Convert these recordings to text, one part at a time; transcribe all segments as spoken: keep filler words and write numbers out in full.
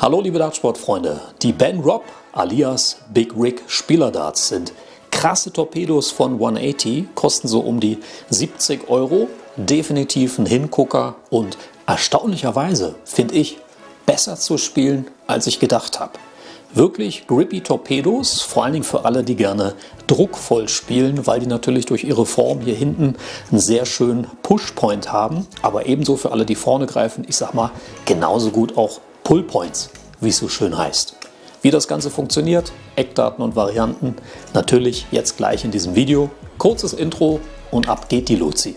Hallo liebe Dartsportfreunde, die Ben Robb alias Big Rig Spielerdarts sind krasse Torpedos von hundertachtzig, kosten so um die siebzig Euro, definitiv ein Hingucker und erstaunlicherweise finde ich besser zu spielen, als ich gedacht habe. Wirklich grippy Torpedos, vor allen Dingen für alle, die gerne druckvoll spielen, weil die natürlich durch ihre Form hier hinten einen sehr schönen Pushpoint haben, aber ebenso für alle, die vorne greifen, ich sag mal, genauso gut auch Pullpoints, wie es so schön heißt. Wie das Ganze funktioniert, Eckdaten und Varianten, natürlich jetzt gleich in diesem Video. Kurzes Intro und ab geht die Luzi.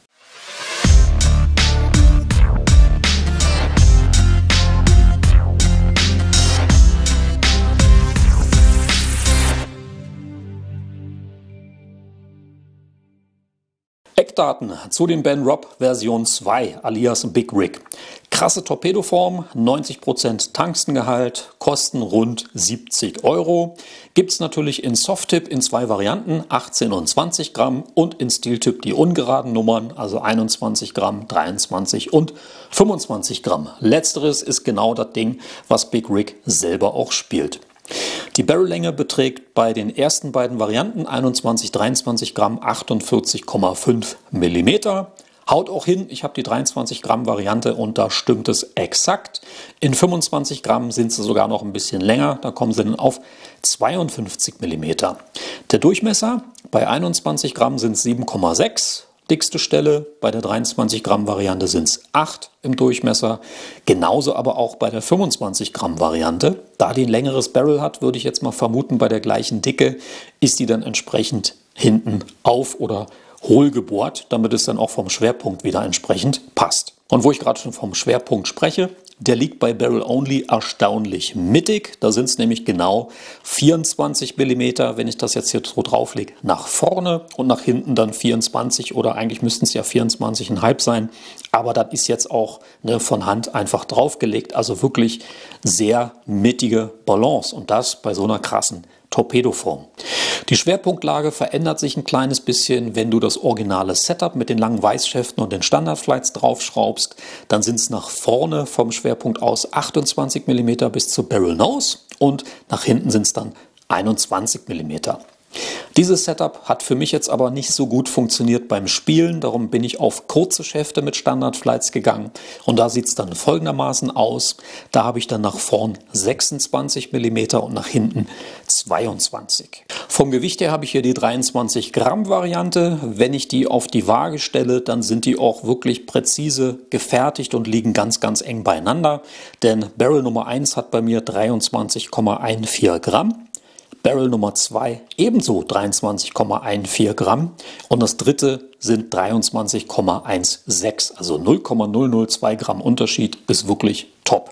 Eckdaten zu den Ben Robb Version zwei alias Big Rig. Krasse Torpedoform, neunzig Prozent Tungstengehalt, kosten rund siebzig Euro. Gibt es natürlich in Softtip in zwei Varianten, achtzehn und zwanzig Gramm, und in Steeltip die ungeraden Nummern, also einundzwanzig Gramm, dreiundzwanzig und fünfundzwanzig Gramm. Letzteres ist genau das Ding, was Big Rig selber auch spielt. Die Barrellänge beträgt bei den ersten beiden Varianten einundzwanzig, dreiundzwanzig Gramm, achtundvierzig Komma fünf Millimeter. Haut auch hin, ich habe die dreiundzwanzig Gramm Variante und da stimmt es exakt. In fünfundzwanzig Gramm sind sie sogar noch ein bisschen länger, da kommen sie dann auf zweiundfünfzig Millimeter. Der Durchmesser bei einundzwanzig Gramm sind sieben Komma sechs. Dickste Stelle, bei der dreiundzwanzig Gramm Variante sind es acht im Durchmesser, genauso aber auch bei der fünfundzwanzig Gramm Variante. Da die ein längeres Barrel hat, würde ich jetzt mal vermuten, bei der gleichen Dicke ist die dann entsprechend hinten auf oder hohl gebohrt, damit es dann auch vom Schwerpunkt wieder entsprechend passt. Und wo ich gerade schon vom Schwerpunkt spreche, der liegt bei Barrel Only erstaunlich mittig. Da sind es nämlich genau vierundzwanzig Millimeter, wenn ich das jetzt hier so drauflege, nach vorne und nach hinten dann vierundzwanzig oder eigentlich müssten es ja vierundzwanzig Komma fünf sein. Aber das ist jetzt auch ne, von Hand einfach draufgelegt. Also wirklich sehr mittige Balance und das bei so einer krassen Torpedoform. Die Schwerpunktlage verändert sich ein kleines bisschen, wenn du das originale Setup mit den langen Weißschäften und den Standardflights draufschraubst. Dann sind es nach vorne vom Schwerpunkt aus achtundzwanzig Millimeter bis zur Barrel Nose und nach hinten sind es dann einundzwanzig Millimeter. Dieses Setup hat für mich jetzt aber nicht so gut funktioniert beim Spielen, darum bin ich auf kurze Schäfte mit Standardflights gegangen und da sieht es dann folgendermaßen aus. Da habe ich dann nach vorn sechsundzwanzig Millimeter und nach hinten zweiundzwanzig. Vom Gewicht her habe ich hier die dreiundzwanzig Gramm Variante. Wenn ich die auf die Waage stelle, dann sind die auch wirklich präzise gefertigt und liegen ganz, ganz eng beieinander, denn Barrel Nummer eins hat bei mir dreiundzwanzig Komma vierzehn Gramm. Barrel Nummer zwei ebenso dreiundzwanzig Komma vierzehn Gramm und das dritte sind dreiundzwanzig Komma sechzehn, also null Komma null null zwei Gramm Unterschied, ist wirklich top.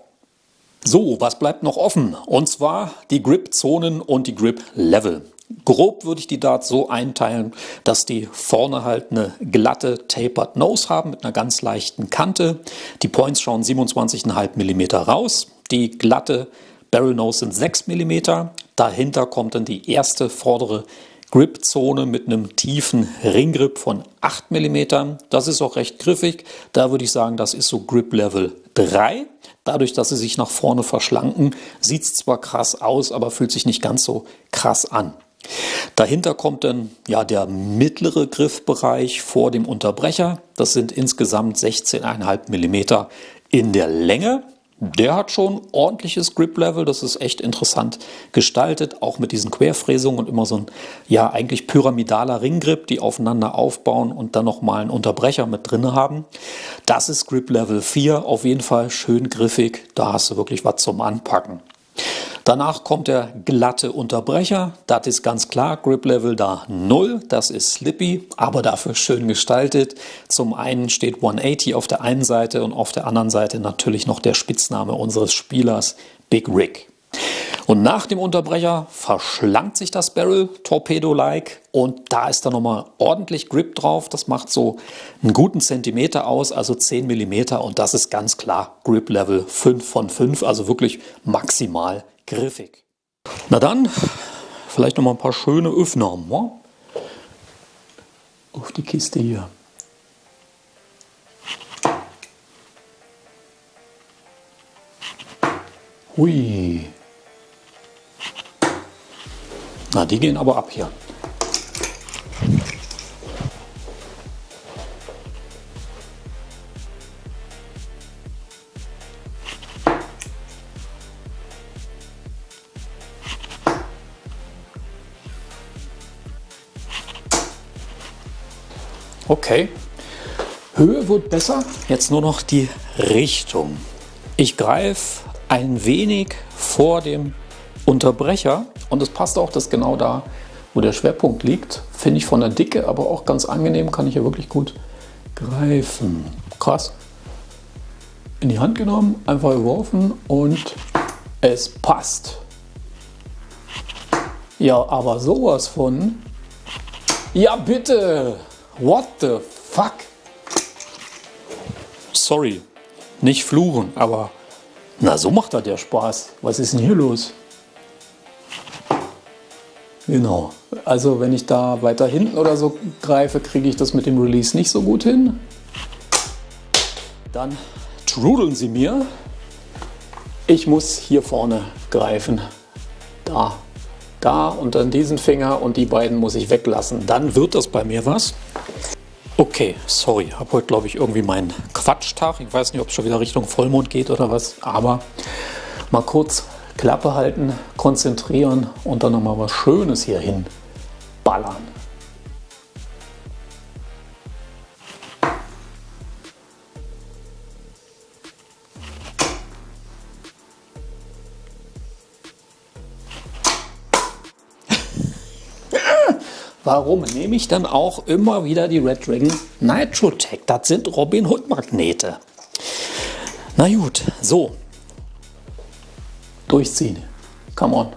So, was bleibt noch offen? Und zwar die Grip-Zonen und die Grip-Level. Grob würde ich die Darts so einteilen, dass die vorne halt eine glatte Tapered Nose haben mit einer ganz leichten Kante. Die Points schauen siebenundzwanzig Komma fünf Millimeter raus. Die glatte Barrel Nose sind sechs Millimeter. Dahinter kommt dann die erste vordere Grip-Zone mit einem tiefen Ringgrip von acht Millimeter. Das ist auch recht griffig. Da würde ich sagen, das ist so Grip Level drei. Dadurch, dass sie sich nach vorne verschlanken, sieht es zwar krass aus, aber fühlt sich nicht ganz so krass an. Dahinter kommt dann ja der mittlere Griffbereich vor dem Unterbrecher. Das sind insgesamt sechzehn Komma fünf Millimeter in der Länge. Der hat schon ordentliches Grip-Level, das ist echt interessant gestaltet, auch mit diesen Querfräsungen und immer so ein, ja, eigentlich pyramidaler Ringgrip, die aufeinander aufbauen und dann nochmal einen Unterbrecher mit drin haben. Das ist Grip-Level vier, auf jeden Fall schön griffig, da hast du wirklich was zum Anpacken. Danach kommt der glatte Unterbrecher, das ist ganz klar, Grip Level da null, das ist slippy, aber dafür schön gestaltet. Zum einen steht hundertachtzig auf der einen Seite und auf der anderen Seite natürlich noch der Spitzname unseres Spielers Big Rig. Und nach dem Unterbrecher verschlankt sich das Barrel, Torpedo-like, und da ist dann nochmal ordentlich Grip drauf. Das macht so einen guten Zentimeter aus, also zehn Millimeter, und das ist ganz klar Grip Level fünf von fünf, also wirklich maximal griffig. Na dann, vielleicht nochmal ein paar schöne Öffner ne? Auf die Kiste hier. Hui. Na, die gehen aber ab hier. Okay, Höhe wird besser, jetzt nur noch die Richtung. Ich greife ein wenig vor dem Unterbrecher und es passt auch, dass genau da, wo der Schwerpunkt liegt, finde ich von der Dicke, aber auch ganz angenehm, kann ich hier wirklich gut greifen. Krass. In die Hand genommen, einfach geworfen und es passt. Ja, aber sowas von... Ja, bitte! What the fuck? Sorry, nicht fluchen, aber na, so macht das ja Spaß. Was ist denn hier los? Genau, also wenn ich da weiter hinten oder so greife, kriege ich das mit dem Release nicht so gut hin. Dann trudeln sie mir. Ich muss hier vorne greifen. Da. Da und dann diesen Finger und die beiden muss ich weglassen. Dann wird das bei mir was. Okay, sorry, habe heute glaube ich irgendwie meinen Quatschtag. Ich weiß nicht, ob es schon wieder Richtung Vollmond geht oder was, aber mal kurz Klappe halten, konzentrieren und dann nochmal was Schönes hier hin ballern. Warum nehme ich dann auch immer wieder die Red Dragon Nitrotech? Das sind Robin Hood Magnete. Na gut, so. Durchziehen. Come on.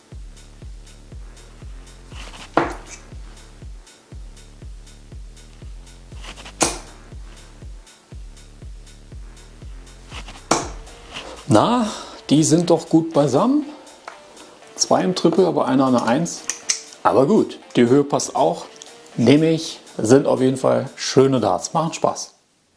Na, die sind doch gut beisammen. Zwei im Triple, aber einer eine Eins. Aber gut, die Höhe passt auch. Nehme ich, sind auf jeden Fall schöne Darts. Machen Spaß.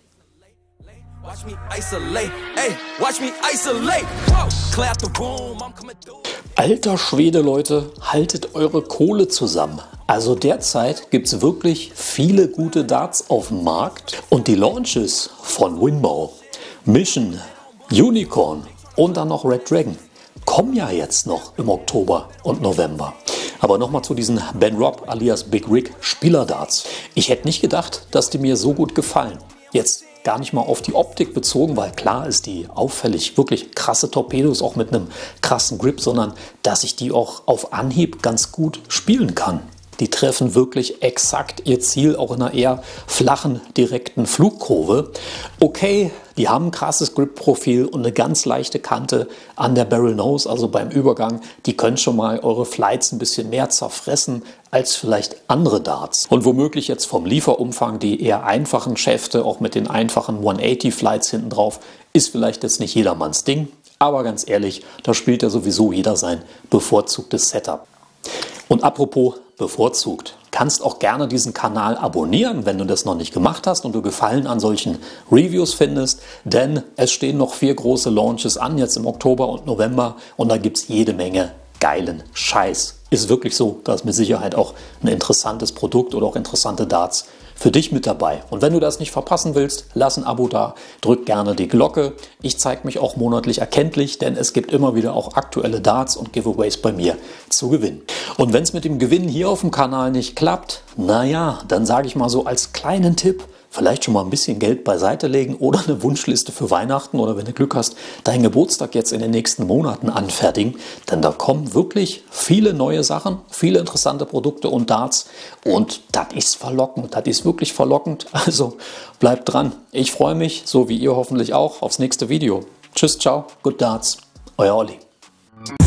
Alter Schwede, Leute, haltet eure Kohle zusammen. Also derzeit gibt es wirklich viele gute Darts auf dem Markt. Und die Launches von Winbow, Mission, Unicorn und dann noch Red Dragon kommen ja jetzt noch im Oktober und November. Aber nochmal zu diesen Ben Robb alias Big Rig Spielerdarts. Ich hätte nicht gedacht, dass die mir so gut gefallen. Jetzt gar nicht mal auf die Optik bezogen, weil klar ist die auffällig wirklich krasse Torpedos, auch mit einem krassen Grip, sondern dass ich die auch auf Anhieb ganz gut spielen kann. Die treffen wirklich exakt ihr Ziel, auch in einer eher flachen, direkten Flugkurve. Okay, die haben ein krasses Grip-Profil und eine ganz leichte Kante an der Barrel Nose, also beim Übergang. Die können schon mal eure Flights ein bisschen mehr zerfressen als vielleicht andere Darts. Und womöglich jetzt vom Lieferumfang die eher einfachen Schäfte, auch mit den einfachen hundertachtzig Flights hinten drauf, ist vielleicht jetzt nicht jedermanns Ding. Aber ganz ehrlich, da spielt ja sowieso jeder sein bevorzugtes Setup. Und apropos bevorzugt, kannst auch gerne diesen Kanal abonnieren, wenn du das noch nicht gemacht hast und du Gefallen an solchen Reviews findest, denn es stehen noch vier große Launches an, jetzt im Oktober und November, und da gibt es jede Menge geilen Scheiß. Ist wirklich so, da ist mit Sicherheit auch ein interessantes Produkt oder auch interessante Darts für dich mit dabei. Und wenn du das nicht verpassen willst, lass ein Abo da, drück gerne die Glocke. Ich zeige mich auch monatlich erkenntlich, denn es gibt immer wieder auch aktuelle Darts und Giveaways bei mir zu gewinnen. Und wenn es mit dem Gewinnen hier auf dem Kanal nicht klappt, naja, dann sage ich mal so als kleinen Tipp, vielleicht schon mal ein bisschen Geld beiseite legen oder eine Wunschliste für Weihnachten oder wenn du Glück hast, deinen Geburtstag jetzt in den nächsten Monaten anfertigen, denn da kommen wirklich viele neue Sachen, viele interessante Produkte und Darts und das ist verlockend, das ist wirklich verlockend, also bleibt dran. Ich freue mich, so wie ihr hoffentlich auch, aufs nächste Video. Tschüss, ciao, good Darts, euer Olli.